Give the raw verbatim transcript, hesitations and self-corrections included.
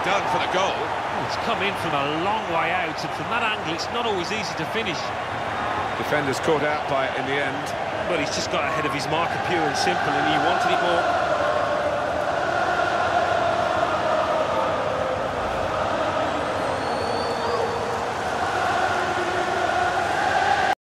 done for the goal. It's come in from a long way out, and from that angle it's not always easy to finish. Defenders caught out by it in the end. But he's just got ahead of his marker, pure and simple, and he wanted it more.